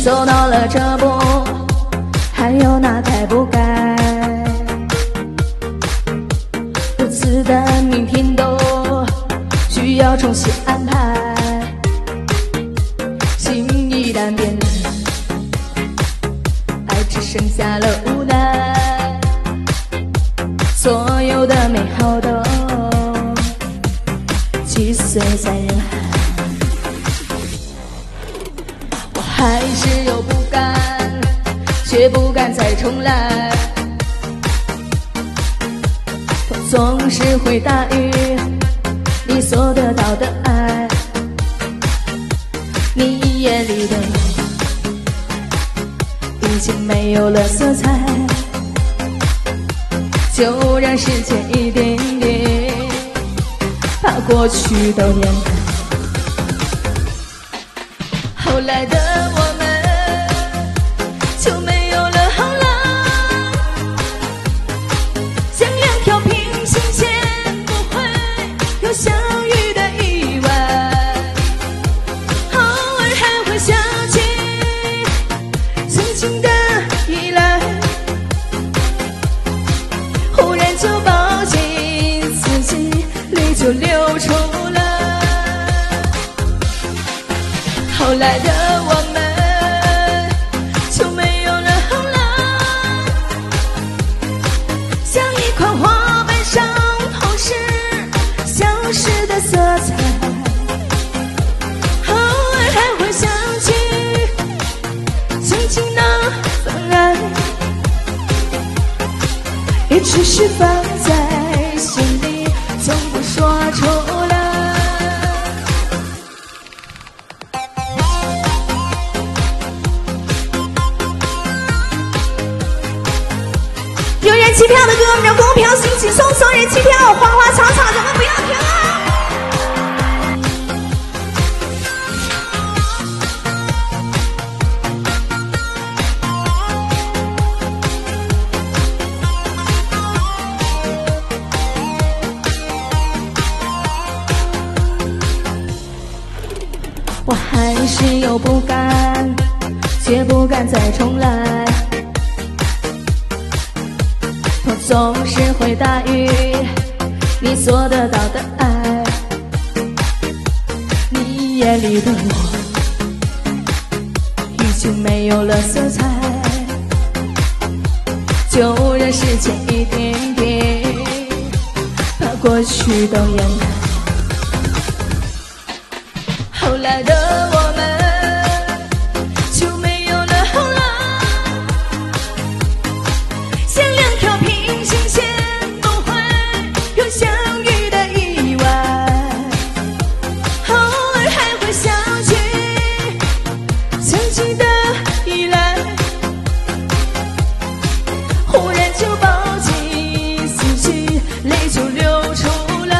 走到了这步，还有哪该不该？各自的明天都需要重新安排。心一旦变冷，爱只剩下了无奈。所有的美好都击碎在人海。我还是有不甘，却不敢再重来。我总是会大于你所得到的爱，你眼里的我已经没有了色彩，就让时间一点点把过去都掩盖。后来的我们就没有了后来，像两条平行线，不会有相遇的意外。偶尔还会想起曾经的依赖，忽然就抱紧自己，泪就流出来。后来的我们就没有了后来，像一块花瓣上同时消失的色彩。偶尔还会想起曾经那份爱，也只是放在心里，从不说出来。有人气票的歌，我们让公票轻轻松松，人气票花花草草，咱们不要停啊！我还是有不甘，却不敢再重来。我总是会大于你所得到的爱，你眼里的我已经没有了色彩，就让时间一点点把过去都掩盖。后来的我们就没有了后来，像两条平行线，不会有相遇的意外。偶尔还会想起曾经的依赖，忽然就抱紧自己，泪就流出来。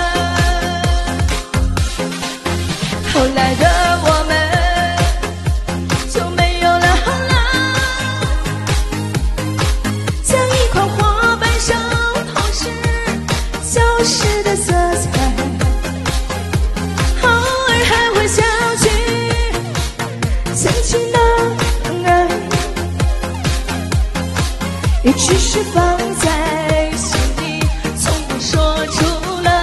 后来的我们就没有了后来，像一块花瓣上同时消失的色彩。偶尔还会想起曾经的爱，也只是放在心里，从不说出来。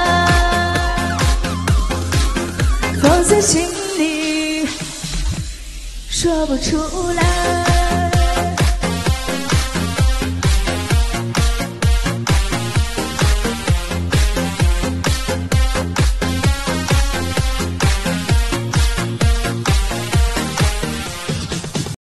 放在心里，说不出来。